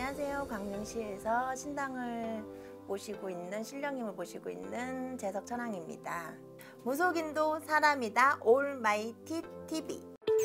안녕하세요. 광명시에서 신당을 모시고 있는 신령님을 모시고 있는 재석천왕입니다. 무속인도 사람이다 올마이티 TV.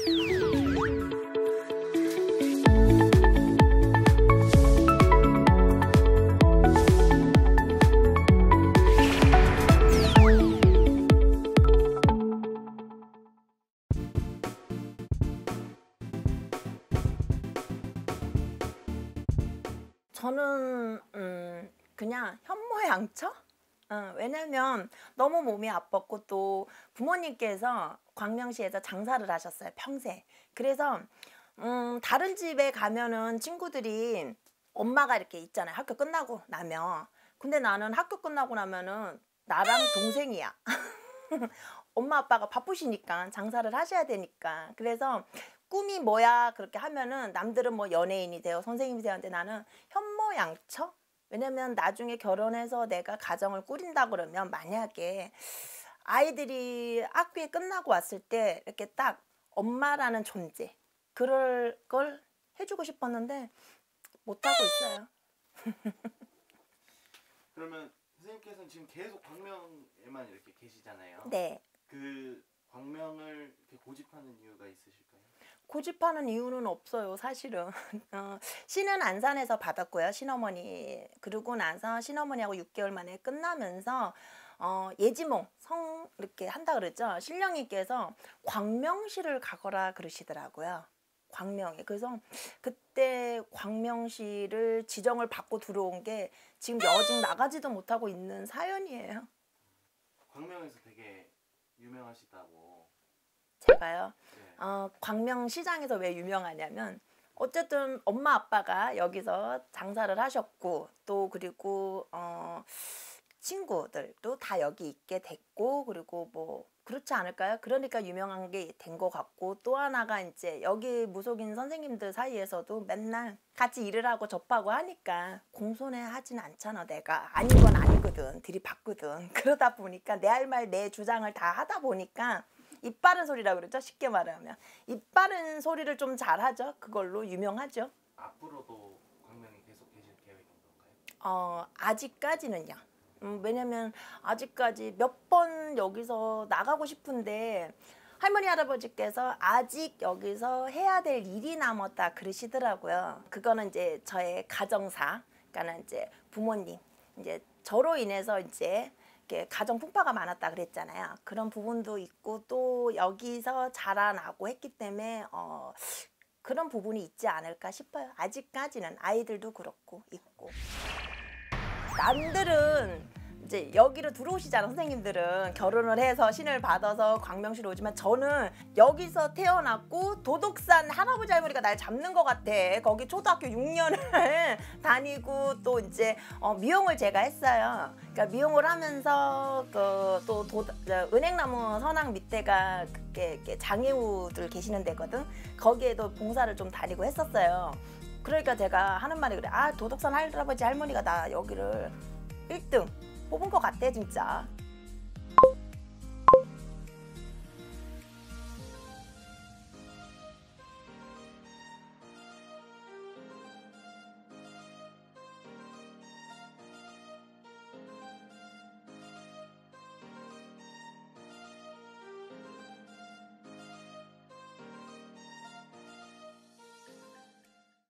저는 그냥 현모양처? 왜냐면 너무 몸이 아팠고 또 부모님께서 광명시에서 장사를 하셨어요, 평생. 그래서 다른 집에 가면은 친구들이 엄마가 이렇게 있잖아요, 학교 끝나고 나면. 근데 나는 학교 끝나고 나면은 나랑 동생이야. 엄마 아빠가 바쁘시니까 장사를 하셔야 되니까. 그래서 꿈이 뭐야 그렇게 하면은 남들은 뭐 연예인이 돼요, 선생님이 돼요. 근데 나는 현모양처? 왜냐면 나중에 결혼해서 내가 가정을 꾸린다 그러면 만약에 아이들이 학교에 끝나고 왔을 때 이렇게 딱 엄마라는 존재, 그럴 걸 해주고 싶었는데 못하고 있어요. 그러면 선생님께서는 지금 계속 광명에만 이렇게 계시잖아요. 네. 그 광명을 이렇게 고집하는 이유가 있으실까요? 고집하는 이유는 없어요, 사실은. 신은 안산에서 받았고요, 신어머니. 그러고 나서 신어머니하고 6개월 만에 끝나면서 예지몽 성 이렇게 한다 그랬죠. 신령님께서 광명시를 가거라 그러시더라고요. 광명에. 그래서 그때 광명시를 지정을 받고 들어온 게 지금 여직 나가지도 못하고 있는 사연이에요. 광명에서 되게 유명하시다고. 제가요? 네. 광명시장에서 왜 유명하냐면 어쨌든 엄마 아빠가 여기서 장사를 하셨고 또 그리고 친구들도 다 여기 있게 됐고 그리고 뭐 그렇지 않을까요? 그러니까 유명한 게 된 것 같고 또 하나가 이제 여기 무속인 선생님들 사이에서도 맨날 같이 일을 하고 접하고 하니까 공손해 하진 않잖아. 내가 아닌 건 아니거든, 들이받거든. 그러다 보니까 내 할 말 내 주장을 다 하다 보니까 입 바른 소리라고 그러죠, 쉽게 말하면. 입 바른 소리를 좀 잘하죠. 그걸로 유명하죠. 앞으로도 광명에 계속 계실 계획인 건가요? 아직까지는요. 왜냐면 아직까지 몇 번 여기서 나가고 싶은데 할머니 할아버지께서 아직 여기서 해야 될 일이 남았다 그러시더라고요. 그거는 이제 저의 가정사, 그러니까 이제 부모님, 이제 저로 인해서 이제 이렇게 가정 풍파가 많았다 그랬잖아요. 그런 부분도 있고 또 여기서 자라나고 했기 때문에 그런 부분이 있지 않을까 싶어요. 아직까지는 아이들도 그렇고 있고. 남들은 이제 여기로 들어오시잖아. 선생님들은 결혼을 해서 신을 받아서 광명시로 오지만 저는 여기서 태어났고 도덕산 할아버지 할머니가 날 잡는 것 같아. 거기 초등학교 6년을 다니고 또 이제 미용을 제가 했어요. 그러니까 미용을 하면서 또 은행나무 선악 밑에가 이렇게 장애우들 계시는 데거든. 거기에도 봉사를 좀 다니고 했었어요. 그러니까 제가 하는 말이 그래. 도덕산 할아버지 할머니가 나 여기를 1등 뽑은 것 같아 진짜.